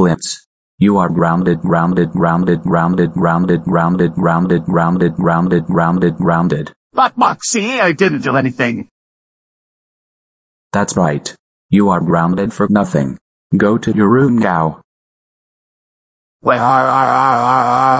Blitz. You are grounded, grounded, grounded, grounded, grounded, grounded, grounded, grounded, grounded, grounded, grounded. But Moxie, I didn't do anything. That's right. You are grounded for nothing. Go to your room now. Where